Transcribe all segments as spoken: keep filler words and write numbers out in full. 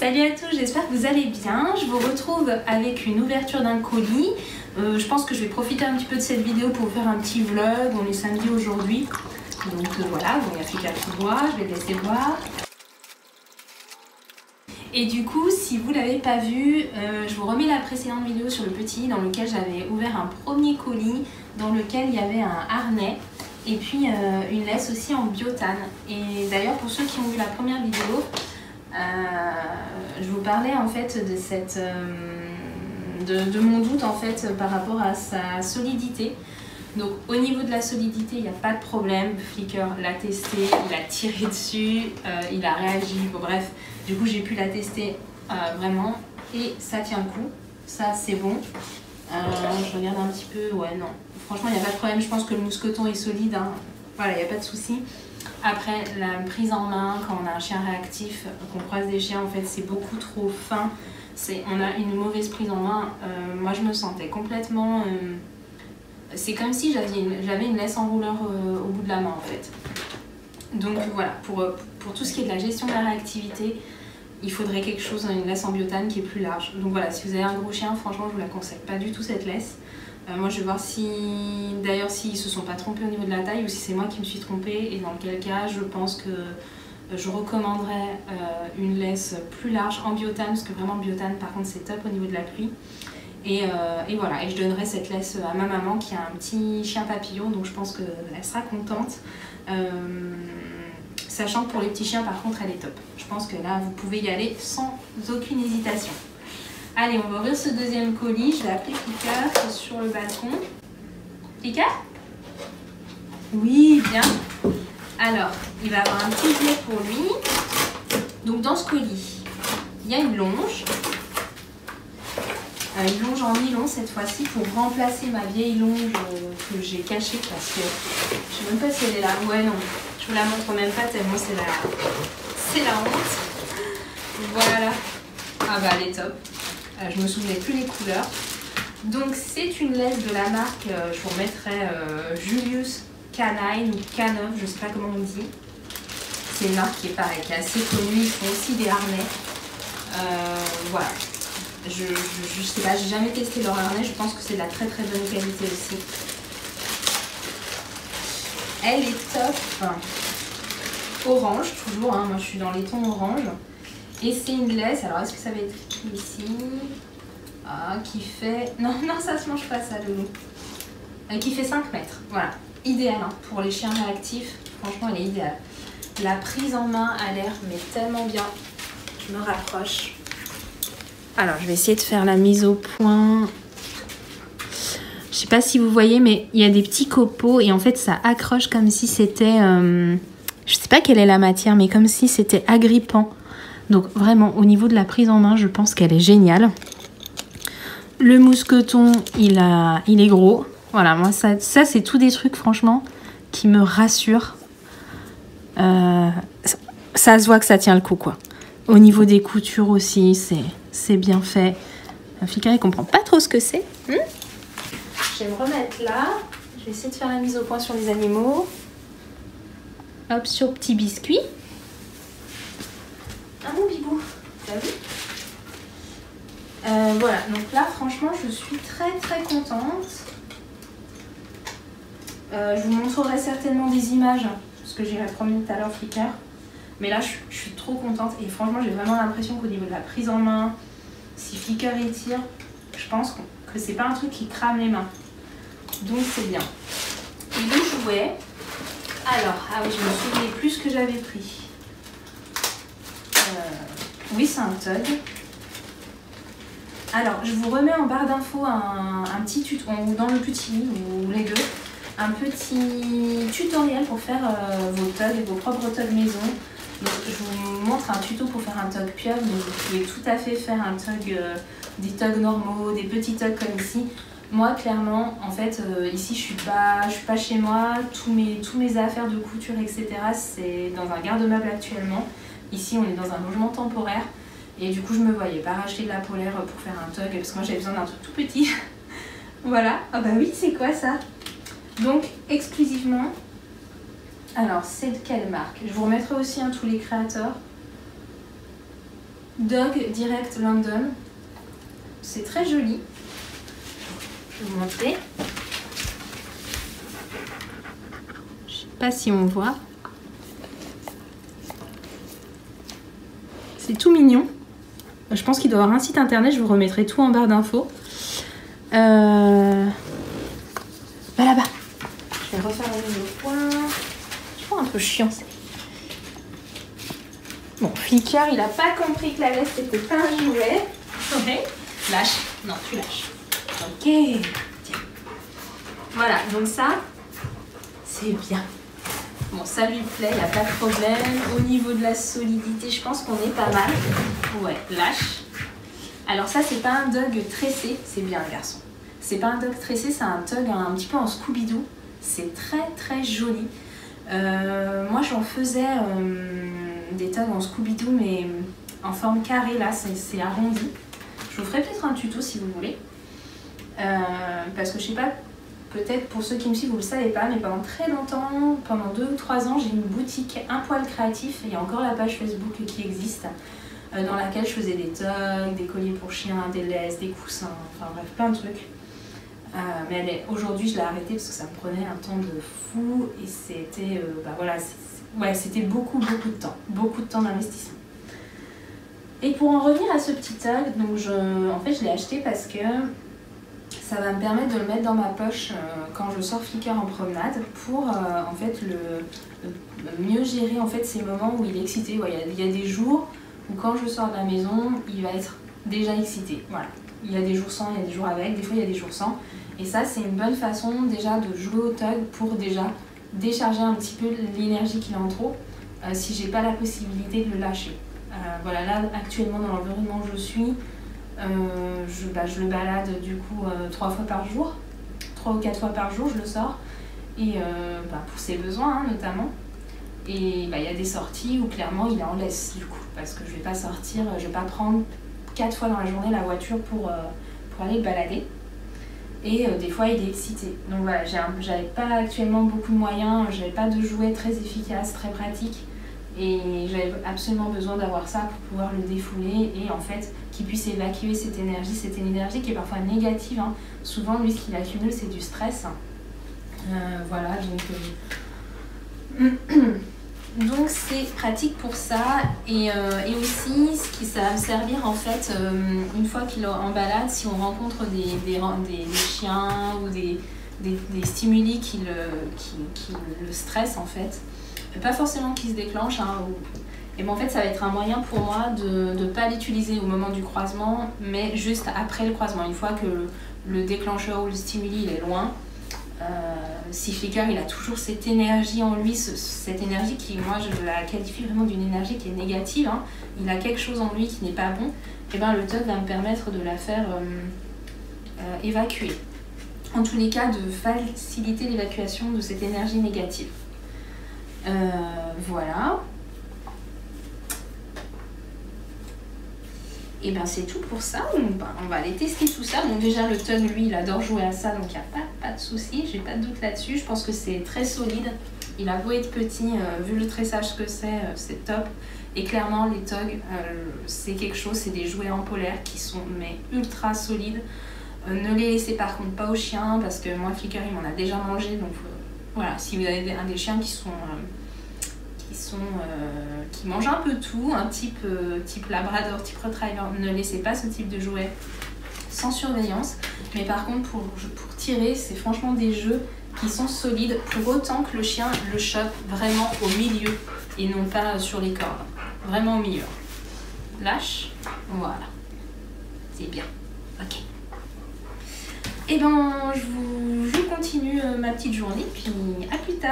Salut à tous, j'espère que vous allez bien. Je vous retrouve avec une ouverture d'un colis. Euh, je pense que je vais profiter un petit peu de cette vidéo pour faire un petit vlog. On est samedi aujourd'hui. Donc euh, voilà, bon, il y a Fika qui voit, je vais le laisser voir. Et du coup, si vous ne l'avez pas vu, euh, je vous remets la précédente vidéo sur le petit dans lequel j'avais ouvert un premier colis dans lequel il y avait un harnais et puis euh, une laisse aussi en biotane. Et d'ailleurs, pour ceux qui ont vu la première vidéo, euh, je vous parlais en fait de, cette, euh, de, de mon doute en fait par rapport à sa solidité. Donc au niveau de la solidité, il n'y a pas de problème. Flickr l'a testé, il a tiré dessus, euh, il a réagi, bon bref. Du coup j'ai pu la tester euh, vraiment et ça tient le coup, ça c'est bon. Euh, je regarde un petit peu, ouais non, franchement il n'y a pas de problème, je pense que le mousqueton est solide, hein. Voilà, il n'y a pas de souci. Après la prise en main, quand on a un chien réactif, qu'on croise des chiens, en fait c'est beaucoup trop fin, on a une mauvaise prise en main. Euh, moi je me sentais complètement... Euh, c'est comme si j'avais une, j'avais une laisse enrouleur euh, au bout de la main en fait. Donc voilà, pour, pour tout ce qui est de la gestion de la réactivité, il faudrait quelque chose, une laisse en biotane qui est plus large. Donc voilà, si vous avez un gros chien, franchement je vous la conseille pas du tout cette laisse. Euh, moi je vais voir si, d'ailleurs s'ils se sont pas trompés au niveau de la taille ou si c'est moi qui me suis trompée, et dans quel cas je pense que je recommanderais euh, une laisse plus large en biotane, parce que vraiment biotane par contre c'est top au niveau de la pluie. Et, euh, et voilà, et je donnerai cette laisse à ma maman qui a un petit chien papillon, donc je pense qu'elle sera contente. Euh, sachant que pour les petits chiens par contre elle est top. Je pense que là vous pouvez y aller sans aucune hésitation. Allez, on va ouvrir ce deuxième colis. Je l'ai appelé Fika, c'est sur le balcon. Fika? Oui, bien. Alors, il va avoir un petit jouet pour lui. Donc dans ce colis, il y a une longe. Euh, une longe en nylon cette fois-ci pour remplacer ma vieille longe euh, que j'ai cachée parce que je sais même pas si elle est là. Ouais, non, je vous la montre même pas tellement c'est la, c'est la honte. Voilà. Ah bah elle est top. Euh, je me souvenais plus les couleurs. Donc c'est une laisse de la marque, euh, je vous remettrai euh, Julius Canine ou Caneuf, je sais pas comment on dit. C'est une marque qui est pareil, qui est assez connue, ils font aussi des harnais. Euh, voilà. Je, je, je sais pas, j'ai jamais testé leur harnais, je pense que c'est de la très très bonne qualité aussi. Elle est top. Enfin, orange, toujours, hein, moi je suis dans les tons orange. Et c'est une laisse, alors est-ce que ça va être écrit ici? Ah, qui fait... Non, non, ça se mange pas ça, Loulou. Euh, qui fait cinq mètres, voilà. Idéal hein, pour les chiens réactifs, franchement elle est idéale. La prise en main a l'air mais tellement bien. Je me rapproche. Alors, je vais essayer de faire la mise au point. Je sais pas si vous voyez, mais il y a des petits copeaux et en fait, ça accroche comme si c'était... Euh, je sais pas quelle est la matière, mais comme si c'était agrippant. Donc, vraiment, au niveau de la prise en main, je pense qu'elle est géniale. Le mousqueton, il, a, il est gros. Voilà, moi, ça, ça c'est tous des trucs, franchement, qui me rassurent. Euh, ça, ça se voit que ça tient le coup, quoi. Au niveau des coutures aussi, c'est bien fait. Fika, il comprend pas trop ce que c'est. Hmm, je vais me remettre là. Je vais essayer de faire la mise au point sur les animaux. Hop, sur petit biscuit. Ah mon bibou, t'as vu? euh, Voilà, donc là, franchement, je suis très très contente. Euh, je vous montrerai certainement des images, parce que j'irai promener tout à l'heure Flickr. Mais là, je, je suis trop contente et franchement, j'ai vraiment l'impression qu'au niveau de la prise en main, si Flickr étire, je pense que c'est pas un truc qui crame les mains. Donc c'est bien. Et le jouet, alors, ah oui, je me souvenais plus ce que j'avais pris. Euh, oui, c'est un Tug. Alors, je vous remets en barre d'infos un, un petit tuto, ou dans le petit, ou les deux, un petit tutoriel pour faire euh, vos tugs, vos propres tugs maison. Donc, je vous montre un tuto pour faire un tug pieuvre, mais vous pouvez tout à fait faire un tug, euh, des tugs normaux, des petits tugs comme ici. Moi, clairement, en fait, euh, ici, je suis pas, je suis pas chez moi. Tous mes, tous mes affaires de couture, et cetera, c'est dans un garde-meuble actuellement. Ici, on est dans un logement temporaire. Et du coup, je me voyais pas racheter de la polaire pour faire un tug, parce que moi, j'avais besoin d'un truc tout petit. Voilà. Ah bah oui, c'est quoi ça? Donc, exclusivement... Alors, c'est de quelle marque? Je vous remettrai aussi hein, tous les créateurs. Dog Direct London. C'est très joli. Je vais vous montrer. Je sais pas si on voit. C'est tout mignon. Je pense qu'il doit y avoir un site internet. Je vous remettrai tout en barre d'infos. Euh... Bah là-bas. Je vais refaire le nouveau point. Je trouve un peu chiant. Bon, Flicker, il a pas compris que la laisse c'était pas un jouet. Ouais. Lâche. Non, tu lâches. Ok. Tiens. Voilà, donc ça, c'est bien. Bon, ça lui plaît, il n'y a pas de problème. Au niveau de la solidité, je pense qu'on est pas mal. Ouais, lâche. Alors ça, c'est pas un dog tressé, c'est bien un garçon. C'est pas un dog tressé, c'est un dog un, un petit peu en Scooby-Doo. C'est très très joli. Euh, moi, j'en faisais euh, des togs en Scooby-Doo, mais en forme carrée, là, c'est arrondi. Je vous ferai peut-être un tuto si vous voulez. Euh, parce que je sais pas, peut-être pour ceux qui me suivent, vous le savez pas, mais pendant très longtemps, pendant deux ou trois ans, j'ai une boutique Un Poil Créatif. Il y a encore la page Facebook qui existe, euh, dans laquelle je faisais des togs, des colliers pour chiens, des laisses, des coussins, enfin bref, plein de trucs. Euh, mais aujourd'hui, je l'ai arrêté parce que ça me prenait un temps de fou et c'était, euh, bah voilà, ouais, c'était beaucoup, beaucoup de temps, beaucoup de temps d'investissement. Et pour en revenir à ce petit tog, donc je, en fait, je l'ai acheté parce que ça va me permettre de le mettre dans ma poche euh, quand je sors Flicker en promenade pour euh, en fait le, le mieux gérer en fait ces moments où il est excité. Ouais, il, y a, il y a des jours où quand je sors de la maison, il va être déjà excité. Voilà. Il y a des jours sans, il y a des jours avec, des fois il y a des jours sans. Et ça, c'est une bonne façon déjà de jouer au tog pour déjà décharger un petit peu l'énergie qu'il a en trop euh, si j'ai pas la possibilité de le lâcher. Euh, voilà, là actuellement dans l'environnement où je suis, euh, je, bah, je le balade du coup euh, trois fois par jour, trois ou quatre fois par jour, je le sors et euh, bah, pour ses besoins hein, notamment. Et bah, il y a des sorties où clairement il est en laisse du coup, parce que je vais pas sortir, je vais pas prendre quatre fois dans la journée la voiture pour, euh, pour aller le balader. Et euh, des fois il est excité. Donc voilà, j'avais pas actuellement beaucoup de moyens, j'avais pas de jouets très efficaces, très pratiques. Et j'avais absolument besoin d'avoir ça pour pouvoir le défouler et en fait qu'il puisse évacuer cette énergie, cette énergie qui est parfois négative. Hein. Souvent lui ce qu'il accumule c'est du stress. Euh, voilà, donc... Euh... Donc c'est pratique pour ça et, euh, et aussi ce qui ça va me servir en fait euh, une fois qu'il est en balade, si on rencontre des, des, des, des chiens ou des, des, des stimuli qui le, qui, qui le stressent en fait, pas forcément qui se déclenchent hein, ou, et ben en fait ça va être un moyen pour moi de ne pas l'utiliser au moment du croisement mais juste après le croisement, une fois que le, le déclencheur ou le stimuli il est loin. Euh, si Flicker il a toujours cette énergie en lui, ce, cette énergie qui moi je la qualifie vraiment d'une énergie qui est négative, hein. Il a quelque chose en lui qui n'est pas bon, et ben le tog va me permettre de la faire euh, euh, évacuer. En tous les cas de faciliter l'évacuation de cette énergie négative. Euh, voilà. Et ben c'est tout pour ça, on, ben, on va aller tester tout ça. Donc déjà le tog lui il adore jouer à ça donc il n'y a pas, pas de souci, j'ai pas de doute là-dessus. Je pense que c'est très solide, il a beau être petit, euh, vu le tressage que c'est, euh, c'est top. Et clairement les togs euh, c'est quelque chose, c'est des jouets en polaire qui sont mais ultra solides. Euh, ne les laissez par contre pas aux chiens parce que moi Flicker il m'en a déjà mangé. Donc euh, voilà, si vous avez des, un des chiens qui sont... Euh, Qui, sont, euh, qui mangent un peu tout, un type, euh, type labrador, type retriever, ne laissez pas ce type de jouet sans surveillance. Mais par contre, pour, pour tirer, c'est franchement des jeux qui sont solides pour autant que le chien le chope vraiment au milieu et non pas sur les cordes. Vraiment au milieu. Lâche, voilà. C'est bien. Ok. Et ben, je, vous, je continue ma petite journée, puis à plus tard.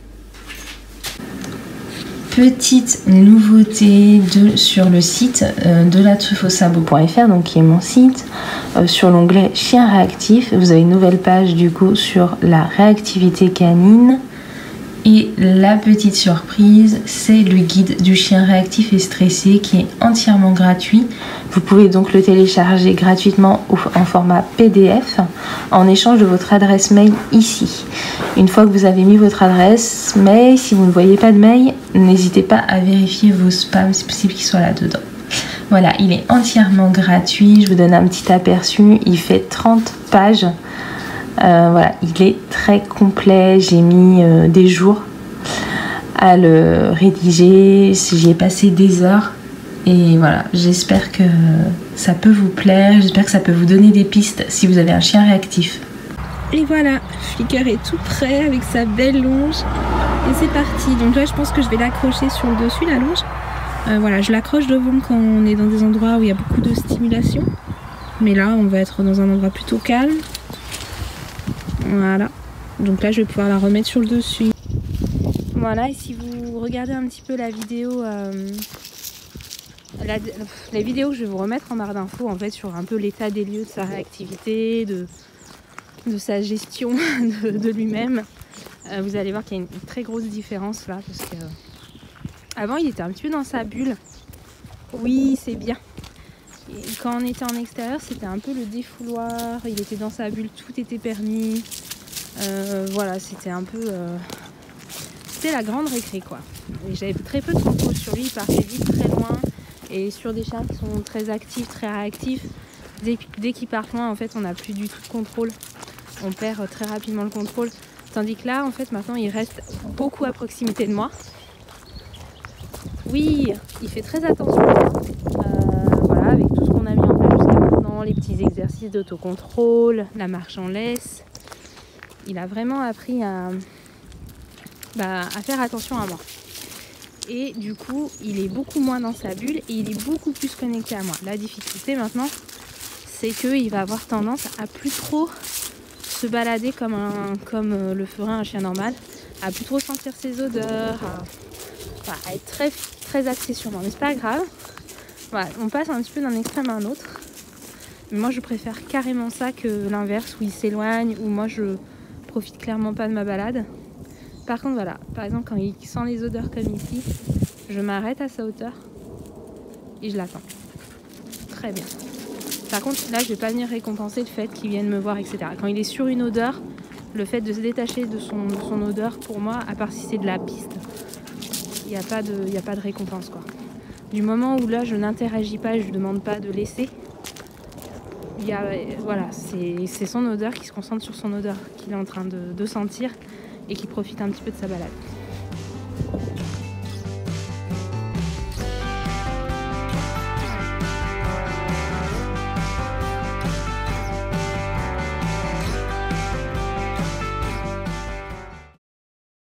Petite nouveauté de, sur le site euh, de la truffe au sabot point F R, donc qui est mon site, euh, sur l'onglet chien réactif, vous avez une nouvelle page du coup sur la réactivité canine. Et la petite surprise, c'est le guide du chien réactif et stressé qui est entièrement gratuit. Vous pouvez donc le télécharger gratuitement en format P D F en échange de votre adresse mail ici. Une fois que vous avez mis votre adresse mail, si vous ne voyez pas de mail, n'hésitez pas à vérifier vos spams, c'est possible qu'ils soient là-dedans. Voilà, il est entièrement gratuit. Je vous donne un petit aperçu. Il fait trente pages. Euh, voilà, il est très complet. J'ai mis euh, des jours à le rédiger. J'y ai passé des heures. Et voilà, j'espère que ça peut vous plaire. J'espère que ça peut vous donner des pistes si vous avez un chien réactif. Et voilà, Flicker est tout prêt avec sa belle longe. Et c'est parti. Donc là, je pense que je vais l'accrocher sur le dessus, la longe. Euh, voilà, je l'accroche devant quand on est dans des endroits où il y a beaucoup de stimulation. Mais là, on va être dans un endroit plutôt calme. Voilà. Donc là, je vais pouvoir la remettre sur le dessus. Voilà, et si vous regardez un petit peu la vidéo... Euh, la, la vidéo que je vais vous remettre en barre d'infos, en fait, sur un peu l'état des lieux de sa réactivité, de, de sa gestion de, de lui-même. Euh, vous allez voir qu'il y a une très grosse différence là, parce que... Avant, il était un petit peu dans sa bulle. Oui, c'est bien. Et quand on était en extérieur, c'était un peu le défouloir. Il était dans sa bulle, tout était permis. Euh, voilà, c'était un peu... Euh... C'était la grande récré, quoi. Et j'avais très peu de contrôle sur lui. Il partait vite, très loin. Et sur des chiens qui sont très actifs, très réactifs, dès, dès qu'ils partent loin, en fait, on n'a plus du tout de contrôle. On perd très rapidement le contrôle. Tandis que là, en fait, maintenant, il reste beaucoup à proximité de moi. Oui, il fait très attention. Euh, voilà, avec tout ce qu'on a mis en place jusqu'à maintenant, les petits exercices d'autocontrôle, la marche en laisse. Il a vraiment appris à, bah, à faire attention à moi. Et du coup, il est beaucoup moins dans sa bulle et il est beaucoup plus connecté à moi. La difficulté maintenant, c'est qu'il va avoir tendance à plus trop se balader comme, un, comme le ferait un chien normal, à plus trop sentir ses odeurs, à, enfin, à être très... très axé sur moi, mais c'est pas grave. Voilà, on passe un petit peu d'un extrême à un autre. Mais moi je préfère carrément ça que l'inverse où il s'éloigne, où moi je profite clairement pas de ma balade. Par contre voilà, par exemple quand il sent les odeurs comme ici, je m'arrête à sa hauteur et je l'attends. Très bien. Par contre là je vais pas venir récompenser le fait qu'il vienne me voir, et cetera. Quand il est sur une odeur, le fait de se détacher de son, de son odeur, pour moi, à part si c'est de la piste, il n'y a pas de, il n'y a pas de récompense, quoi. Du moment où là je n'interagis pas, je ne demande pas de laisser, il y a, voilà, c'est son odeur qui se concentre sur son odeur qu'il est en train de, de sentir et qui profite un petit peu de sa balade.